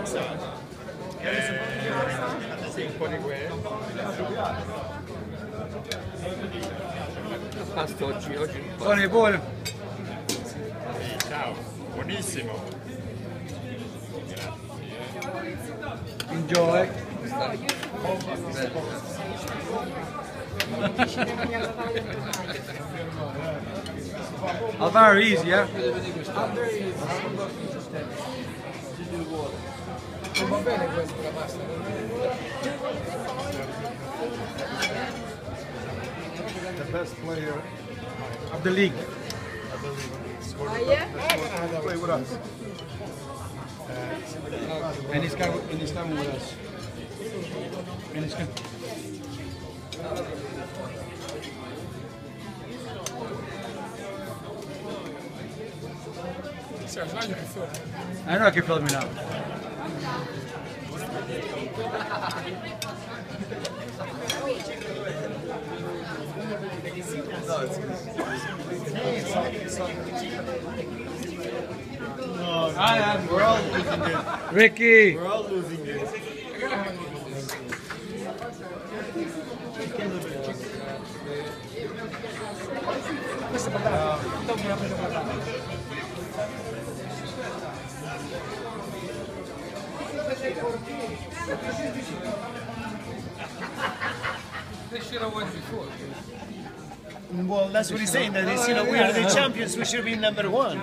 Sì, un po' di guerra. Pasto oggi Buone, buone. Sì, ciao, buonissimo. Enjoy. Alvaro, easy, yeah? Non va bene questo la pasta. The best player Of the league. play with us. And he's coming with us. And he's coming. I know I can film me now. We're all losing this. Ricky! We're all losing this. They should have won before. Well, that's what he's saying. That is, you know, we are the champions. We should be number one.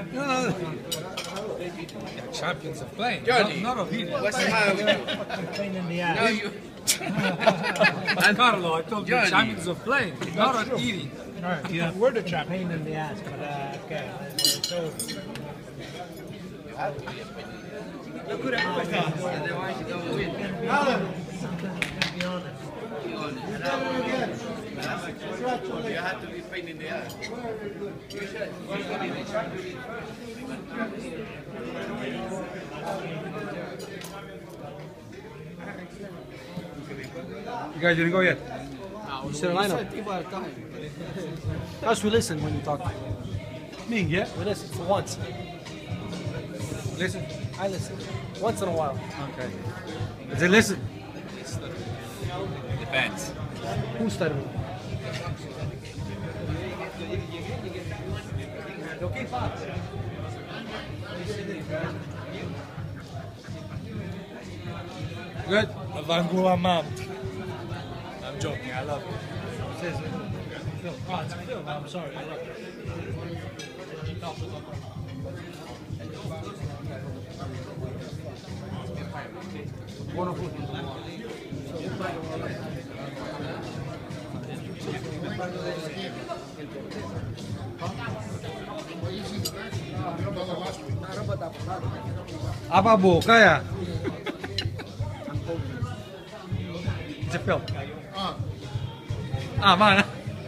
Champions of playing, Johnny. not of eating. What's the matter with you? Pain in the No, ass. you. And Carlo, I told you, Johnny. champions of playing, not of eating. Yeah. We're the champions. Pain in the ass, but okay. So. Alan. You have to be pain in the ass. You guys didn't go yet? You said a lineup. Us, we listen when you talk. Me, yeah? We listen for once. Listen. I listen. Once in a while. Okay. Is it listen? Depends. Who's studying? Good? Avangula Mam. I'm joking, I love it. Oh, it's a film. I'm sorry. Apa boca, ya? It's a film. Mana?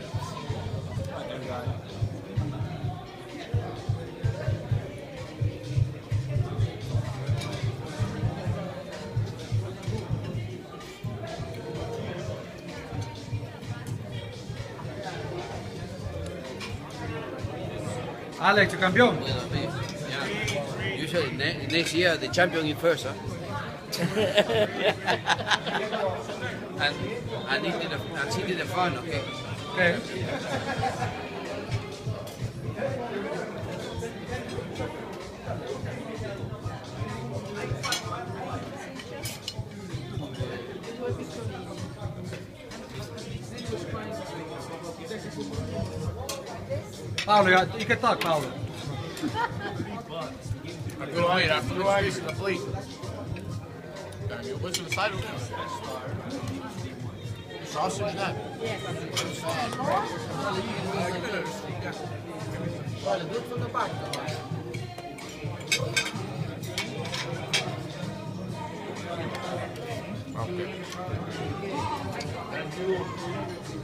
Alex, el campeón. Yeah. Usually next year the champion in first, huh? and he did the fun, okay? Okay. Paolo, you can talk, Paolo. After ice in the plate. What's the side of it? Sausage nut. Thank you.